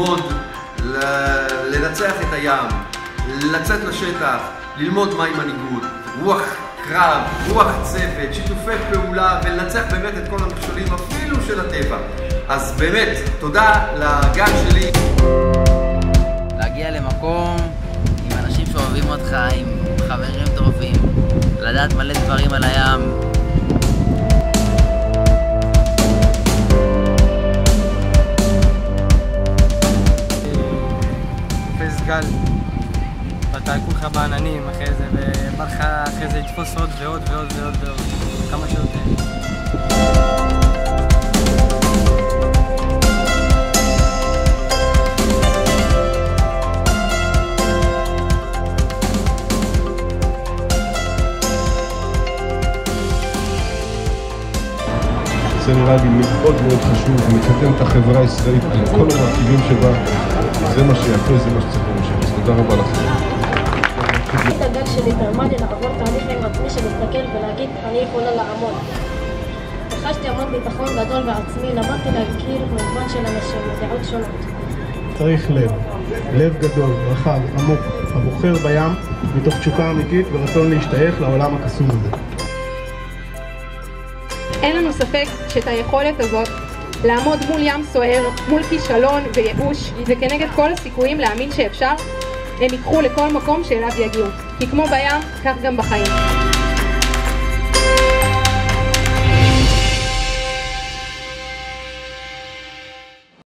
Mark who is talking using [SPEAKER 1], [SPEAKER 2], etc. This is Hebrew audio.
[SPEAKER 1] ללמוד, לנצח את הים, לצאת לשטח, ללמוד מהי מנהיגות, רוח קרב, רוח צוות, שיתופי פעולה, ולנצח באמת את כל המכשולים אפילו של הטבע. אז באמת, תודה לגן שלי.
[SPEAKER 2] להגיע למקום עם אנשים שאוהבים אותך, עם חברים טובים, לדעת מלא דברים על הים.
[SPEAKER 3] תופס גל, ואתה כולך בעננים אחרי זה, ובא לך אחרי זה לתפוס עוד ועוד ועוד ועוד ועוד, כמה שיותר.
[SPEAKER 4] זה נראה לי מאוד מאוד חשוב, ומקדם את החברה הישראלית על כל המרכיבים שבה. זה מה שיפה, זה מה שצריך להמשיך. אז תודה רבה לכם.
[SPEAKER 5] את הגל שלי תרמה לי לעבור תהליך עם עצמי שמסתכל ולהגיד אני יכולה לעמוד. חשתי המון ביטחון גדול בעצמי, למדתי להכיר מגוון של אנשים ודעות שונות.
[SPEAKER 6] צריך לב גדול, רחב, עמוק, הבוחר בים מתוך תשוקה אמיתית ורצון להשתייך לעולם הקסום הזה.
[SPEAKER 7] אין לנו ספק שאת היכולת הזאת לעמוד מול ים סוער, מול כישלון וייאוש, וכנגד כל הסיכויים להאמין שאפשר, הם ייקחו לכל מקום שאליו יגיעו. כי כמו בים, כך גם בחיים.